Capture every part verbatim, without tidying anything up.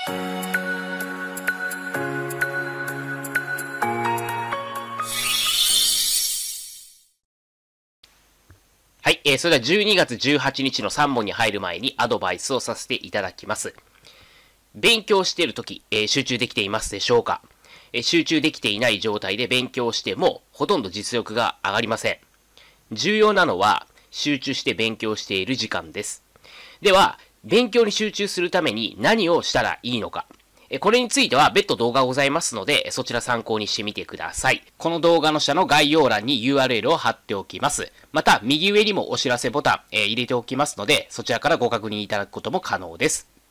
はい、えー、それではじゅうにがつじゅうはちにちのさん問に入る前にアドバイスをさせていただきます。勉強しているとき、えー、集中できていますでしょうか？えー、集中できていない状態で勉強してもほとんど実力が上がりません。重要なのは集中して勉強している時間です。では、勉強に集中するために何をしたらいいのか。これについては別途動画ございますので、そちら参考にしてみてください。この動画の下の概要欄に ユーアールエル を貼っておきます。また、右上にもお知らせボタン、えー、入れておきますので、そちらからご確認いただくことも可能です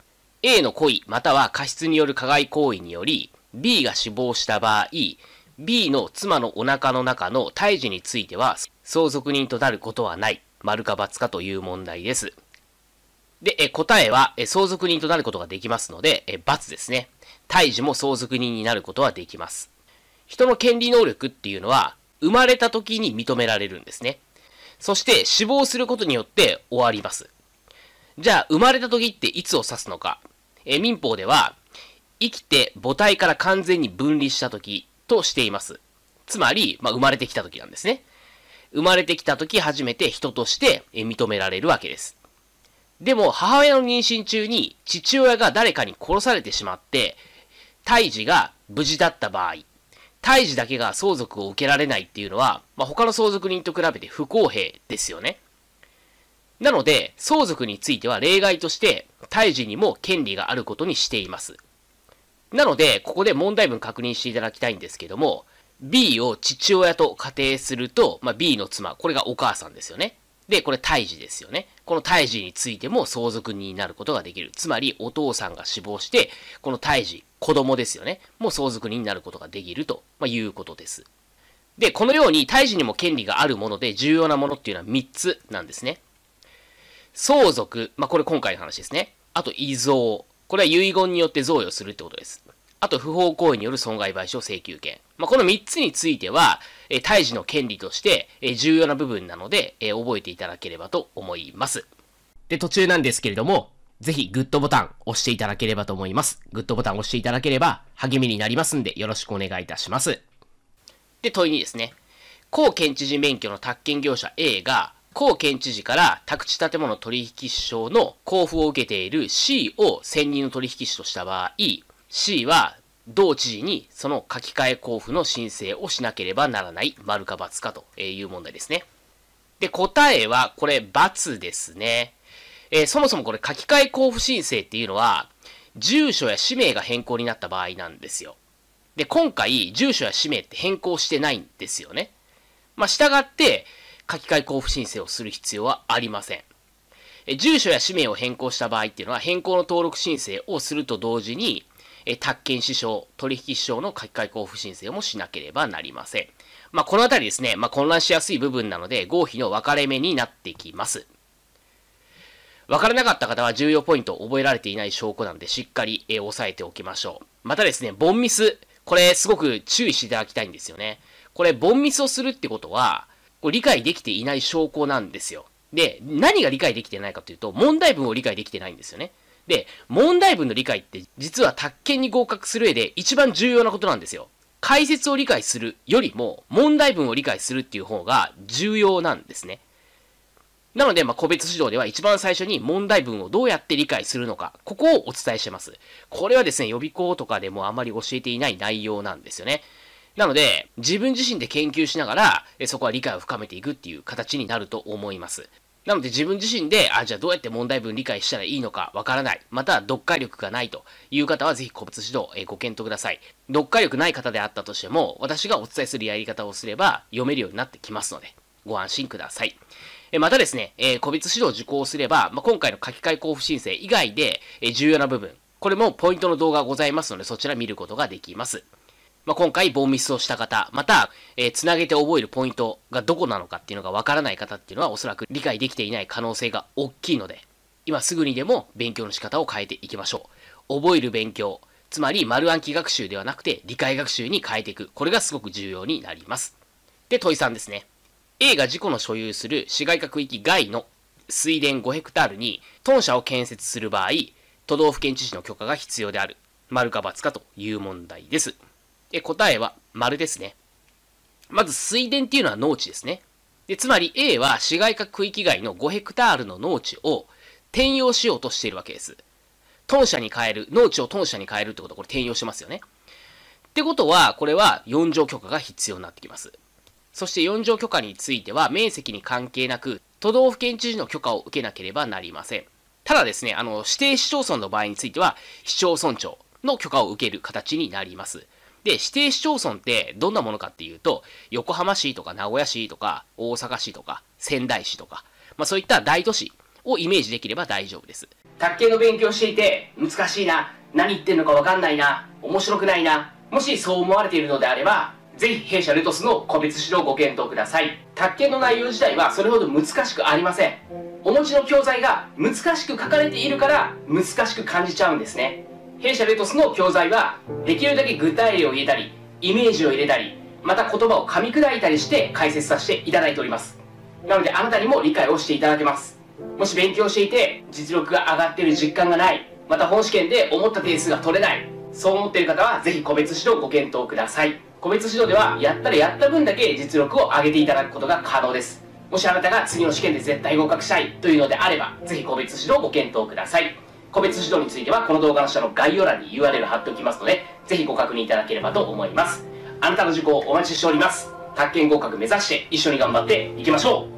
。A の故意または過失による加害行為により、B が死亡した場合、B の妻のお腹の中の胎児については、相続人となることはない、丸か×かという問題です。で、答えは相続人となることができますので、×ですね。胎児も相続人になることはできます。人の権利能力っていうのは、生まれた時に認められるんですね。そして死亡することによって終わります。じゃあ、生まれた時っていつを指すのか。え民法では、生きて母体から完全に分離した時としています。つまり、まあ、生まれてきた時なんですね。生まれてきた時初めて人として認められるわけです。でも、母親の妊娠中に父親が誰かに殺されてしまって、胎児が無事だった場合、胎児だけが相続を受けられないっていうのは、まあ、他の相続人と比べて不公平ですよね。なので、相続については例外として、胎児にも権利があることにしています。なので、ここで問題文確認していただきたいんですけども、B を父親と仮定すると、まあ、B の妻、これがお母さんですよね。で、これ胎児ですよね。この胎児についても相続人になることができる。つまり、お父さんが死亡して、この胎児、子供ですよね。もう相続人になることができると、まあ、いうことです。で、このように胎児にも権利があるもので重要なものっていうのはみっつなんですね。相続、まあ、これ今回の話ですね。あと、遺贈。これは遺言によって贈与するってことです。あと、不法行為による損害賠償請求権。まあ、このみっつについては、え胎児の権利として、え重要な部分なので、え覚えていただければと思います。で、途中なんですけれども、ぜひグッドボタン押していただければと思います。グッドボタン押していただければ励みになりますんで、よろしくお願いいたします。で、問いにですね、公検知事免許の宅建業者 A が、公検知事から宅地建物取引証の交付を受けている C を専任の取引士とした場合、C は同知事にその書き換え交付の申請をしなければならない、丸か×かという問題ですね。で、答えはこれ×ですね。えー、そもそもこれ書き換え交付申請っていうのは、住所や氏名が変更になった場合なんですよ。で、今回、住所や氏名って変更してないんですよね。まあ、従って、書き換え交付申請をする必要はありません。え住所や氏名を変更した場合っていうのは、変更の登録申請をすると同時に、え宅建支証、取引支証の書き換え交付申請もしなければなりません。まあ、このあたりですね、まあ、混乱しやすい部分なので、合否の分かれ目になってきます。分からなかった方は重要ポイントを覚えられていない証拠なので、しっかり、えー、押さえておきましょう。またですね、ボンミス。これ、すごく注意していただきたいんですよね。これ、ボンミスをするってことは、これ理解できていない証拠なんですよ。で、何が理解できてないかというと、問題文を理解できてないんですよね。で、問題文の理解って、実は宅建に合格する上で一番重要なことなんですよ。解説を理解するよりも、問題文を理解するっていう方が重要なんですね。なので、まあ、個別指導では一番最初に問題文をどうやって理解するのか、ここをお伝えしてます。これはですね、予備校とかでもあまり教えていない内容なんですよね。なので、自分自身で研究しながら、そこは理解を深めていくっていう形になると思います。なので自分自身で、あ、じゃあどうやって問題文理解したらいいのかわからない。または読解力がないという方はぜひ個別指導、えー、ご検討ください。読解力ない方であったとしても、私がお伝えするやり方をすれば読めるようになってきますので、ご安心ください。またですね、えー、個別指導を受講すれば、まあ、今回の書き換え交付申請以外で、えー、重要な部分、これもポイントの動画がございますので、そちら見ることができます。まあ、今回、ボンミスをした方、また、えー、つなげて覚えるポイントがどこなのかっていうのがわからない方っていうのは、おそらく理解できていない可能性が大きいので、今すぐにでも勉強の仕方を変えていきましょう。覚える勉強、つまり丸暗記学習ではなくて理解学習に変えていく。これがすごく重要になります。で、問いさんですね。A が自己の所有する市街化区域外の水田ごヘクタールに豚舎を建設する場合、都道府県知事の許可が必要である。 丸か×かという問題です。で、答えは丸ですね。まず水田っていうのは農地ですね。で、つまり A は市街化区域外のごヘクタールの農地を転用しようとしているわけです。トン社に変える、農地をトン社に変えるってことはこれ転用してますよね。ってことは、これはよん条許可が必要になってきます。そしてよん条許可については、面積に関係なく、都道府県知事の許可を受けなければなりません。ただですね、あの、指定市町村の場合については、市町村長の許可を受ける形になります。で、指定市町村ってどんなものかっていうと、横浜市とか名古屋市とか、大阪市とか、仙台市とか、まあそういった大都市をイメージできれば大丈夫です。宅建の勉強していて、難しいな、何言ってんのかわかんないな、面白くないな、もしそう思われているのであれば、ぜひ弊社ルトスの個別指導をご検討ください。宅建の内容自体はそれほど難しくありません。お持ちの教材が難しく書かれているから難しく感じちゃうんですね。弊社ルトスの教材はできるだけ具体例を入れたり、イメージを入れたり、また言葉を噛み砕いたりして解説させていただいております。なのであなたにも理解をしていただけます。もし勉強していて実力が上がっている実感がない、また本試験で思った点数が取れない、そう思っている方はぜひ個別指導をご検討ください。個別指導ではやったらやった分だけ実力を上げていただくことが可能です。もしあなたが次の試験で絶対合格したいというのであれば、ぜひ個別指導をご検討ください。個別指導についてはこの動画の下の概要欄に ユーアールエル 貼っておきますので、ぜひご確認いただければと思います。あなたの受講をお待ちしております。宅建合格目指して一緒に頑張っていきましょう。